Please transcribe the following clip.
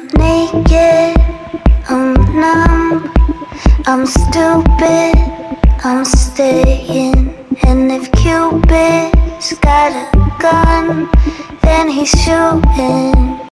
naked, I'm numb, I'm stupid, I'm staying. And if Cupid's got a gun, then he's shooting.